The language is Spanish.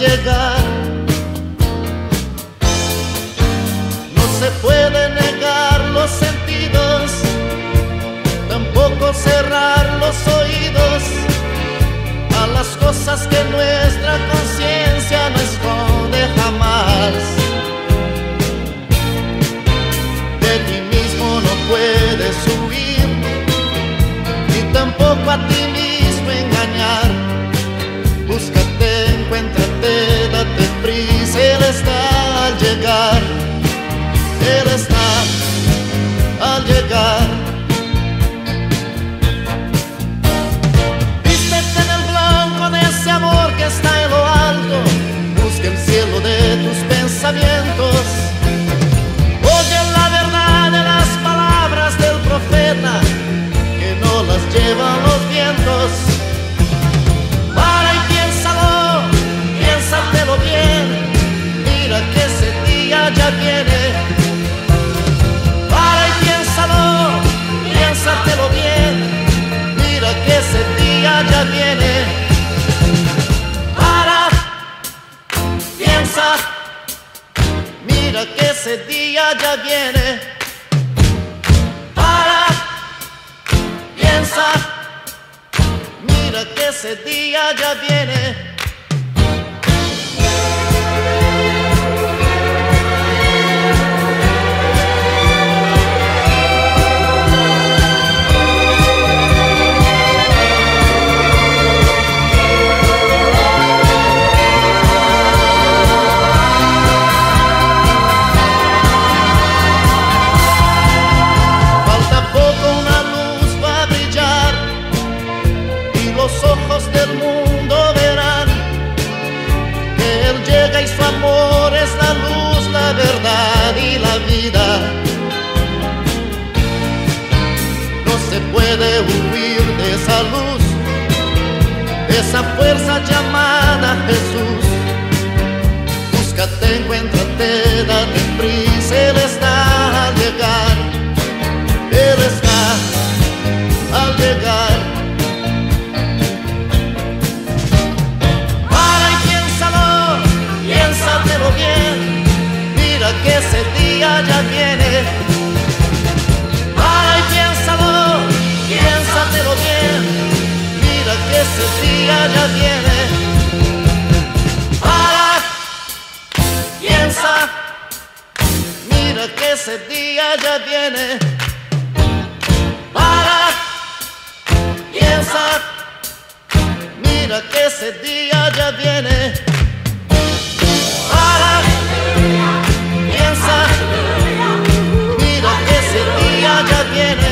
llegar. No se puede negar los sentidos, tampoco cerrar los oídos a las cosas que nuestra conciencia no esconde jamás. De ti mismo no puedes huir, ni tampoco a ti mismo engañar. Búscate, encuéntrate, date prisa, Él está al llegar. Él está al llegar. Vístete en el blanco de ese amor que está en lo alto. Busca el cielo de tus pensamientos. Oye la verdad de las palabras del profeta, que no las llevan los vientos. Para y piénsalo, piénsatelo bien. Mira que ese día ya viene. Para y piénsalo, piénsatelo bien. Mira que ese día ya viene. Para, piensa, mira que ese día ya viene. Para, piensa, mira que ese día ya viene. Los ojos del mundo verán que Él llega y su amor es la luz, la verdad y la vida. No se puede huir de esa luz, de esa fuerza llamada Jesús. Búscate, encuéntrate, date prisa, Él está al llegar. Él está al llegar. Piénsatelo bien, mira que ese día ya viene. Para y piénsalo, piénsatelo bien, mira que ese día ya viene. Para, piensa, mira que ese día ya viene. Para, piensa, mira que ese día ya viene. Para, piensa, mira que ese día ya viene.